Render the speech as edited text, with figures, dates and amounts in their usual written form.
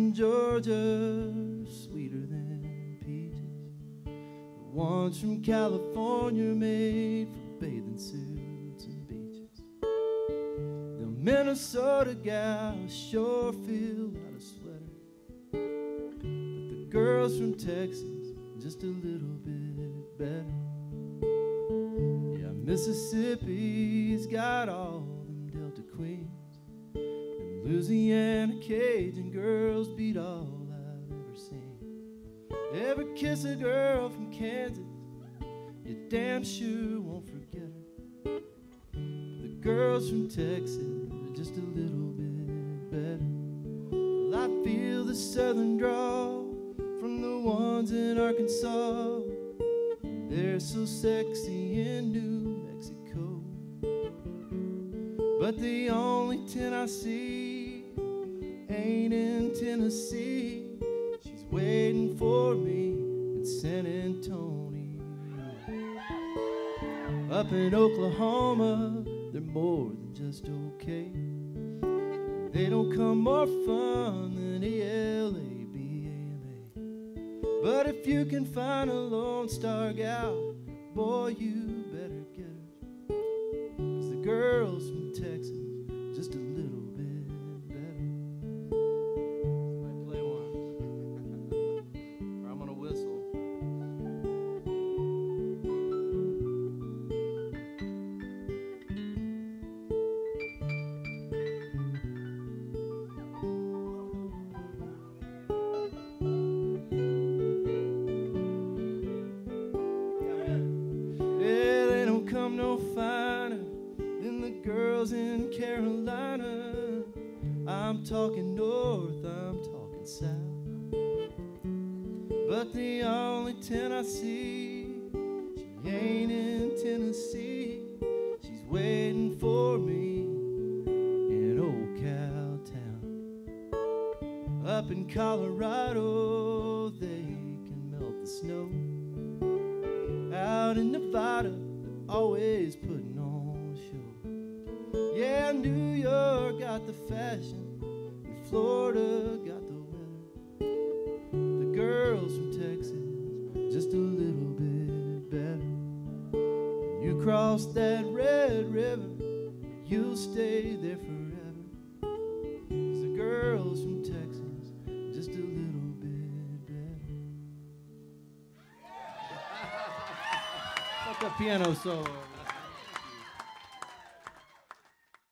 from Georgia, sweeter than peaches. The ones from California made for bathing suits and beaches. The Minnesota gals sure feel out a sweater, but the girls from Texas just a little bit better. Yeah, Mississippi's got all them Delta queens. Louisiana Cajun girls beat all I've ever seen. Ever kiss a girl from Kansas, you damn sure won't forget her. The girls from Texas are just a little bit better. Well, I feel the southern drawl from the ones in Arkansas. They're so sexy in New Mexico. But the only 10 I see ain't in Tennessee. She's waiting for me in San Antonio. Up in Oklahoma, they're more than just okay. They don't come more fun than ELABAMA. But if you can find a Lone Star gal, boy, you better get her. 'Cause the girls from Texas just a little bit better. Might play one, or I'm gonna whistle. Yeah, they don't come no finer than the girls in Carolina. I'm talking north, I'm talking south. But the only 10 I see, she ain't in Tennessee. She's waiting for me in Old Cowtown. Up in Colorado, they can melt the snow. Out in Nevada, they're always putting on a show. Yeah, New York got the fashion, and Florida got the weather. The girls from Texas, just a little bit better. When you cross that Red River, you'll stay there forever. 'Cause the girls from Texas, just a little bit better. Fuck the piano solo.